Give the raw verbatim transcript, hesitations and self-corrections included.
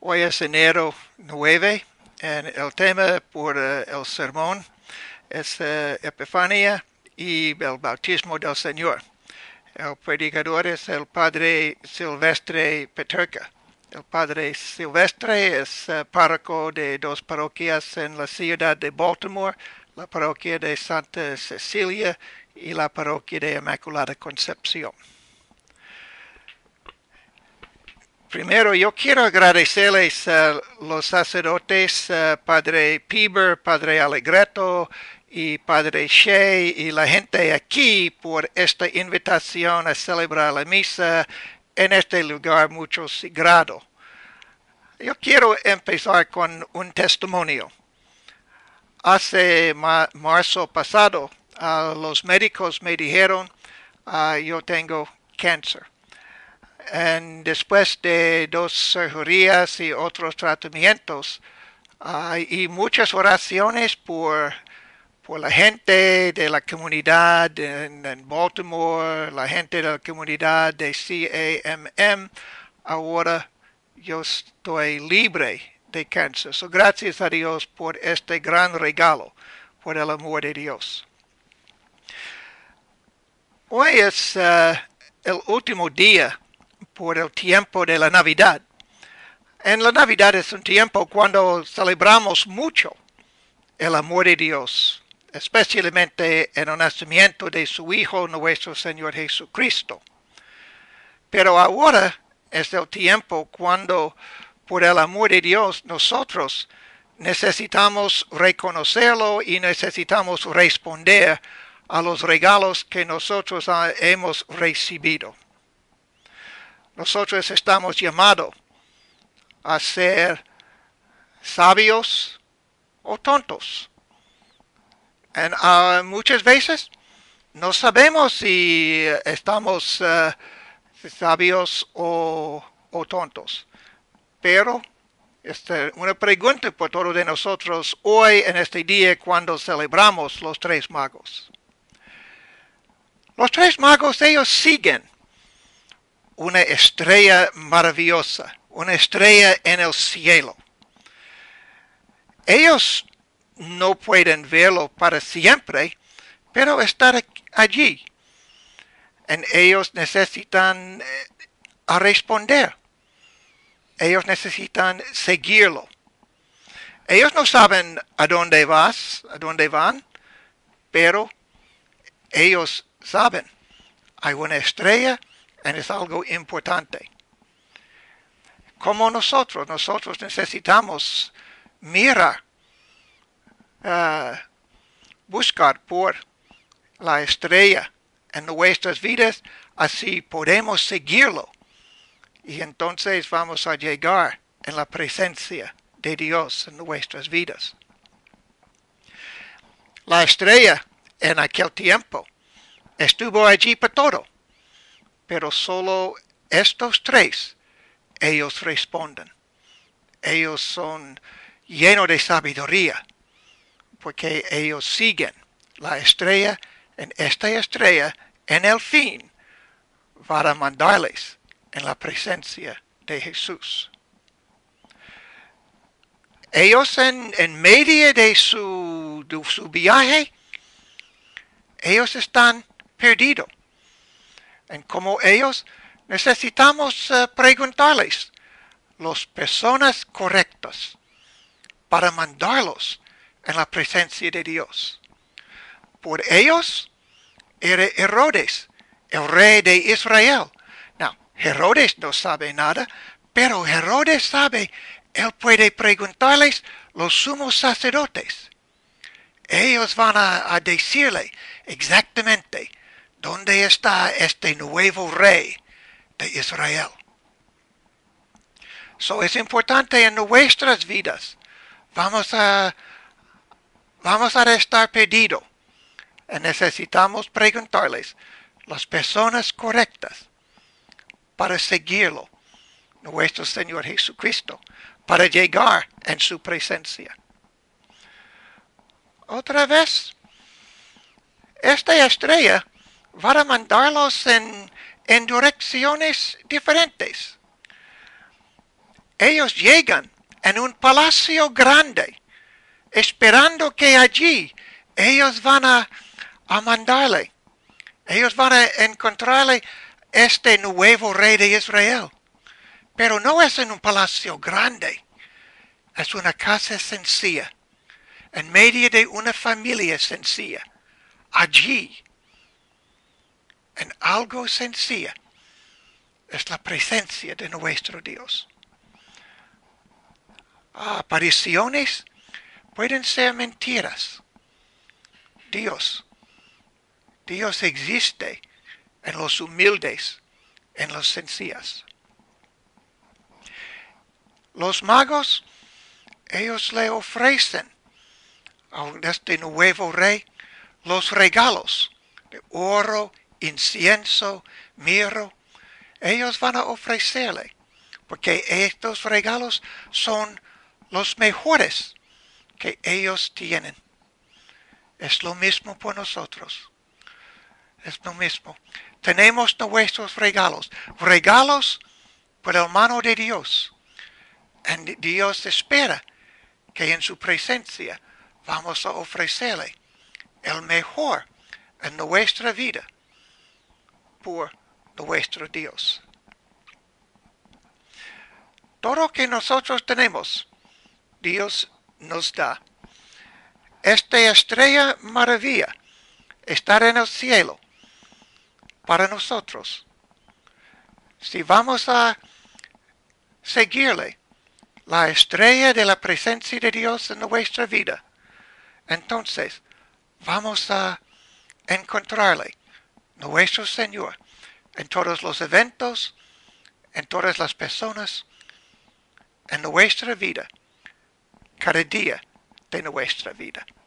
Hoy es enero nueve, and el tema por uh, el sermón es uh, Epifanía y el bautismo del Señor. El predicador es el padre Silvestre Peterka. El padre Silvestre es uh, párroco de dos parroquias en la ciudad de Baltimore, la parroquia de Santa Cecilia y la parroquia de Inmaculada Concepción. Primero, yo quiero agradecerles a los sacerdotes, uh, Padre Piber, Padre Alegreto y Padre Shea y la gente aquí por esta invitación a celebrar la misa en este lugar mucho sagrado. Yo quiero empezar con un testimonio. Hace ma marzo pasado, uh, los médicos me dijeron, uh, yo tengo cáncer. Y después de dos cirugías y otros tratamientos uh, y muchas oraciones por, por la gente de la comunidad en, en Baltimore, la gente de la comunidad de C A M M, ahora yo estoy libre de cáncer. So, gracias a Dios por este gran regalo, por el amor de Dios. Hoy es uh, el último día por el tiempo de la Navidad. En la Navidad es un tiempo cuando celebramos mucho el amor de Dios, especialmente en el nacimiento de su Hijo, nuestro Señor Jesucristo. Pero ahora es el tiempo cuando, por el amor de Dios, nosotros necesitamos reconocerlo y necesitamos responder a los regalos que nosotros hemos recibido. Nosotros estamos llamados a ser sabios o tontos. Y uh, muchas veces no sabemos si estamos uh, sabios o, o tontos. Pero esta es una pregunta por todos de nosotros hoy en este día cuando celebramos los tres magos. Los tres magos, ellos siguen una estrella maravillosa, una estrella en el cielo. Ellos no pueden verlo para siempre, pero estar allí. Y ellos necesitan eh, a responder. Ellos necesitan seguirlo. Ellos no saben a dónde vas, a dónde van, pero ellos saben. Hay una estrella y es algo importante. Como nosotros, nosotros necesitamos mirar, uh, buscar por la estrella en nuestras vidas, así podemos seguirlo. Y entonces vamos a llegar en la presencia de Dios en nuestras vidas. La estrella en aquel tiempo estuvo allí para todo. Pero solo estos tres, ellos responden. Ellos son llenos de sabiduría, porque ellos siguen la estrella, en esta estrella, en el fin, para mandarles en la presencia de Jesús. Ellos en, en medio de su, de su viaje, ellos están perdidos. Y como ellos, necesitamos uh, preguntarles las personas correctas para mandarlos en la presencia de Dios. Por ellos era Herodes, el rey de Israel. Now, Herodes no sabe nada, pero Herodes sabe, él puede preguntarles los sumos sacerdotes. Ellos van a, a decirle exactamente ¿dónde está este nuevo rey de Israel? So es importante en nuestras vidas. Vamos a, vamos a estar perdidos. Y necesitamos preguntarles las personas correctas para seguirlo, nuestro Señor Jesucristo, para llegar en su presencia. Otra vez, esta estrella va a mandarlos en, en direcciones diferentes. ellos llegan en un palacio grande, esperando que allí ellos van a, a mandarle, ellos van a encontrarle este nuevo rey de Israel. Pero no es en un palacio grande, es una casa sencilla, en medio de una familia sencilla. Allí, en algo sencilla, es la presencia de nuestro Dios. Apariciones pueden ser mentiras. Dios, Dios existe en los humildes, en los sencillos. Los magos, ellos le ofrecen a este nuevo rey los regalos de oro, incienso, mirra. Ellos van a ofrecerle, porque estos regalos son los mejores que ellos tienen. Es lo mismo por nosotros. Es lo mismo. Tenemos nuestros regalos. Regalos por la mano de Dios. Y Dios espera que en su presencia vamos a ofrecerle el mejor en nuestra vida por nuestro Dios. Todo lo que nosotros tenemos, Dios nos da. Esta estrella maravilla está en el cielo para nosotros. Si vamos a seguirle, la estrella de la presencia de Dios en nuestra vida, entonces vamos a encontrarle, nuestro Señor, en todos los eventos, en todas las personas, en nuestra vida, cada día de nuestra vida.